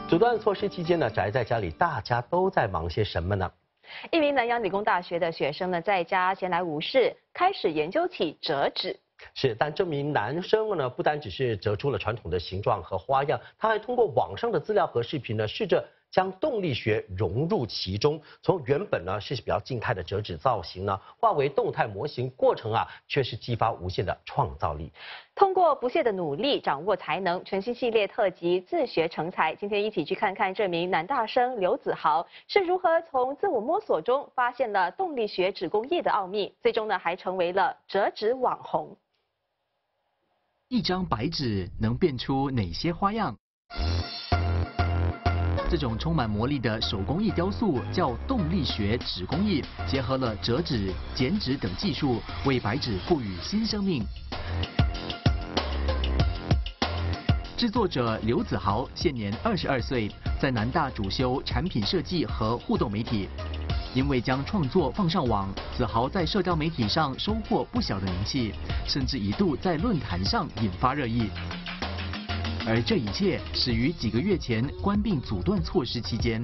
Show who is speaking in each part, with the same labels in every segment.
Speaker 1: 阻断措施期间呢，宅在家里，大家都在忙些什么呢？
Speaker 2: 一名南洋理工大学的学生呢，在家闲来无事，开始研究起折纸。
Speaker 1: 是，但这名男生呢，不单只是折出了传统的形状和花样，他还通过网上的资料和视频呢，试着将动力学融入其中，从原本呢是比较静态的折纸造型呢，化为动态模型，过程啊却是激发无限的创造力。
Speaker 2: 通过不懈的努力，掌握才能，全新系列特辑自学成才。今天一起去看看这名男大生刘子豪是如何从自我摸索中发现了动力学纸工艺的奥秘，最终呢还成为了折纸网红。
Speaker 3: 一张白纸能变出哪些花样？这种充满魔力的手工艺雕塑叫动力学纸工艺，结合了折纸、剪纸等技术，为白纸赋予新生命。制作者刘子豪现年22岁，在南大主修产品设计和互动媒体。因为将创作放上网，子豪在社交媒体上收获不小的名气，甚至一度在论坛上引发热议。而这一切始于几个月前关闭阻断措施期间。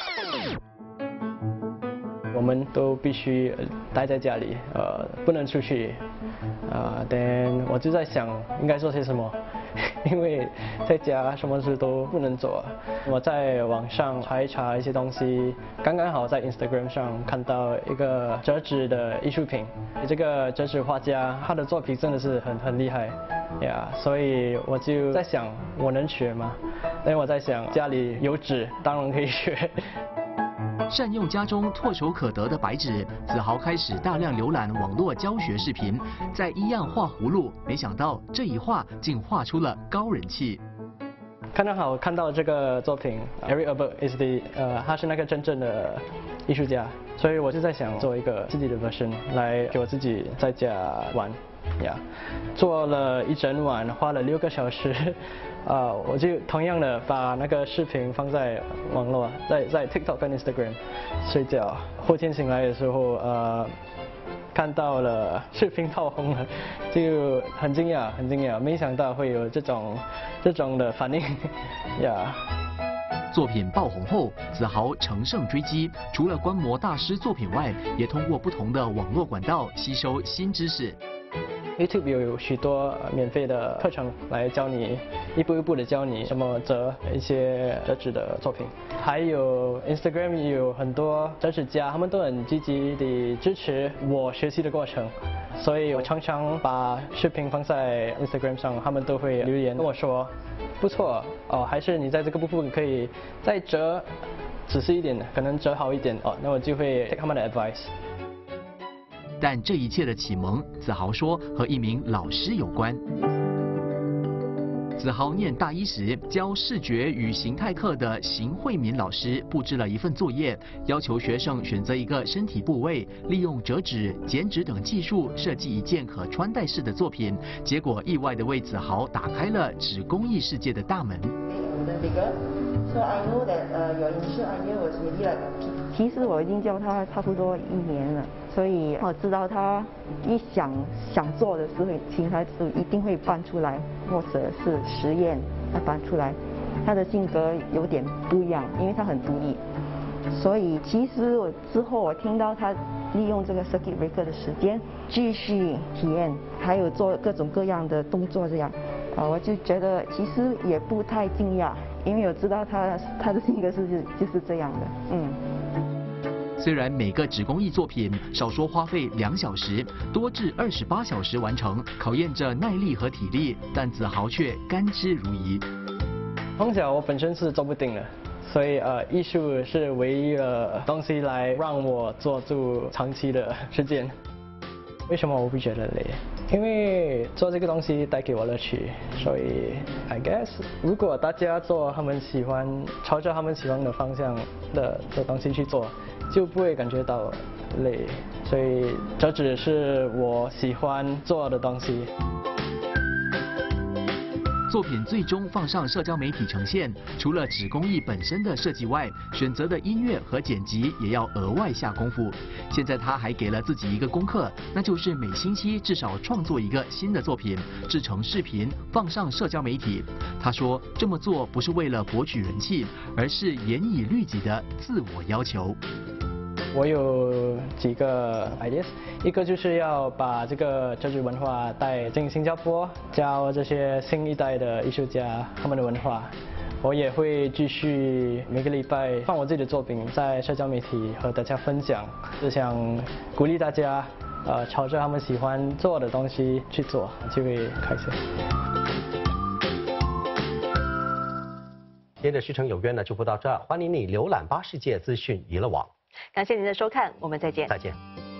Speaker 4: 我们都必须待在家里，不能出去。但我就在想应该做些什么，因为在家什么事都不能做。我在网上查一查一些东西，刚刚好在 Instagram 上看到一个折纸的艺术品，这个折纸画家他的作品真的是很厉害呀，所以我就在想我能学吗？因为我在想家里有纸，当然可以学。
Speaker 3: 善用家中唾手可得的白纸，子豪开始大量浏览网络教学视频，在一样画葫芦，没想到这一画竟画出了高人气。
Speaker 4: 刚好看到这个作品 ，Eric Herbert 他是那个真正的艺术家，所以我就在想做一个自己的 version 来给我自己在家玩，做了一整晚，花了6个小时。我就同样的把那个视频放在网络，在 TikTok 跟 Instagram 睡觉。后天醒来的时候，看到了视频爆红了，就很惊讶，没想到会有这种的反应呀。
Speaker 3: 作品爆红后，子豪乘胜追击，除了观摩大师作品外，也通过不同的网络管道吸收新知识。
Speaker 4: YouTube 有许多免费的课程来教你一步一步的教你怎么折一些折纸的作品，还有 Instagram 也有很多折纸家，他们都很积极地支持我学习的过程，所以我常常把视频放在 Instagram 上，他们都会留言跟我说不错哦，还是你在这个部分可以再折仔细一点，可能折好一点哦，那我就会 take 他们的 advice。
Speaker 3: 但这一切的启蒙，子豪说和一名老师有关。子豪念大一时，教视觉与形态课的邢慧敏老师布置了一份作业，要求学生选择一个身体部位，利用折纸、剪纸等技术设计一件可穿戴式的作品。结果意外地为子豪打开了纸工艺世界的大门。
Speaker 5: 其实我已经教他差不多1年了，所以我知道他一想做的时候，其实他是一定会搬出来，或者是实验他搬出来。他的性格有点不一样，因为他很独立，所以其实之后我听到他利用这个 circuit breaker 的时间继续体验，还有做各种各样的动作这样，我就觉得其实也不太惊讶，因为我知道他的性格就是这样的，
Speaker 3: 虽然每个纸工艺作品少说花费2小时，多至28小时完成，考验着耐力和体力，但子豪却甘之如饴。
Speaker 4: 从小我本身是做不定的，所以艺术是唯一的东西来让我做住长期的时间。为什么我不觉得累？因为做这个东西带给我乐趣，所以 I guess 如果大家做朝着他们喜欢的方向的东西去做，就不会感觉到累。所以折纸是我喜欢做的东西。
Speaker 3: 作品最终放上社交媒体呈现，除了纸工艺本身的设计外，选择的音乐和剪辑也要额外下功夫。现在他还给了自己一个功课，那就是每星期至少创作一个新的作品，制成视频放上社交媒体。他说这么做不是为了博取人气，而是严以律己的自我要求。
Speaker 4: 我有几个 ideas， 一个就是要把这个折纸文化带进新加坡，教这些新一代的艺术家他们的文化。我也会继续每个礼拜放我自己的作品在社交媒体和大家分享，就想鼓励大家朝着他们喜欢做的东西去做，就会开心。
Speaker 1: 今天的《师承有约》呢就播到这儿，欢迎你浏览巴世界资讯娱乐网。
Speaker 2: 感谢您的收看，我们再见。
Speaker 1: 再见。